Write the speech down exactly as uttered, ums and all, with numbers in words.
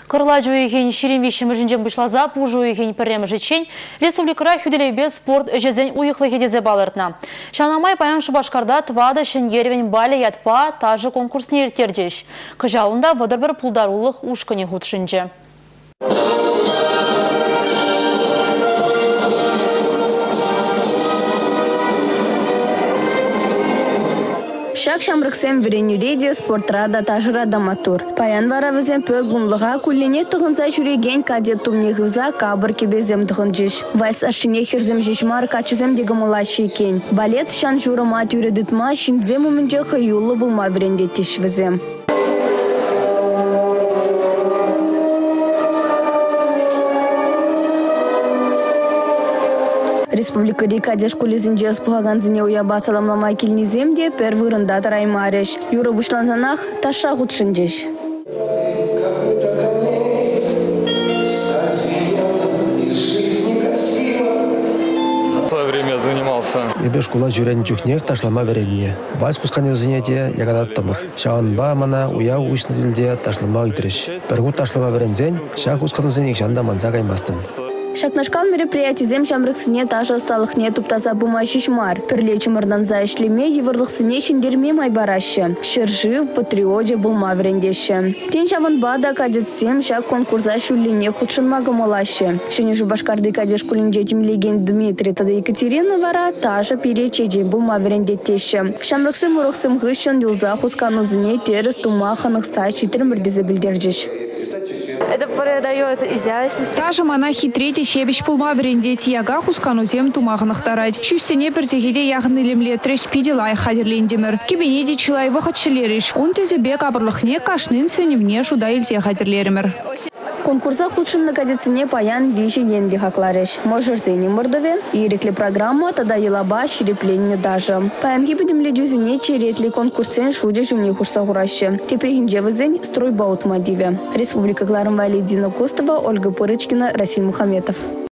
Кырла жуйген шеремешімі жінден бұшлаза пу жуйген пірремі жечен республикара хүделейбе спорт жезен уйықлы хедезе балыртна. Шанамай паян Шубашкарда твада шын ервен балі ятпа тажы конкурсны ертердеш. Кыжалында вадыр бір пулдарулық ушкыне худшынже. Шак шамрыксем веренюреде спортрада тажырада матур. Паян варавызен пөр гунлыға күллене тұғынса жүреген кадет тумнегівза кабыр кебезем тұғынжыш. Вайс ашыне херзем жешмар качызем дегімылашы екен. Балет шан журыма тюредітма шинзем умінже хыюлы бұлма верендеттеш візем. Республика Рикадеш кулизинже спугаганзине уяба саламламай килниземде пер вырында тараймареш. Юра бушланзанах таша гудшинжеш. В свое время я занимался. Ебе школа жүрен жүхнех ташлама веренне. Баз кускане занятия ягадат тамыр. Шаанба мана уя учнилде ташлама итреш. Пергу ташлама верензен, шах кусканузен екшанда манза каймастын. Шакнашкал мероприятий зем шамрыксыне тажы осталықне туптаса бума шишмар. Пірлечі мырданза ішлеме евырлықсыне шендерме майбарашы. Шыржив патриоде булма верендеші. Тен шаванбада кадетсем шак конкурса шуллене худшынма гамалашы. Шыне Шубашкарды кадеш кулинже тимлеген Дмитрий тада Екатерина вара тажы перечеже булма верендетеші. Шамрыксым урықсым ғышын юлза хусканузыне теріс тума ханықса читір мірдезе білдерджеш. Это придает изящность. Тажым она хитрете щебеч пулма верендети яга хусканузем тумағынық тарать. Шүстене персехеде яғын илемле треш пиделай хадерлендемір. Кебенеде чилай вақытшылеріш. Он тезебе кабырлықне кашнын сөневне шуда илсе хадерлеремір. Конкурса худшынны кадетсіне паян виші енде хақлареш. Можырзені мұрдове, иреклі программа тада елаба шерепленіне даже. Паян хипедемле дюзіне черетли конкурсен шуде жүмне хурса хурашы. Тепрехінже візен стройба утмадиве. Республика Кларым Валидина Костова, Ольга Порычкина, Расиль Мухаметов.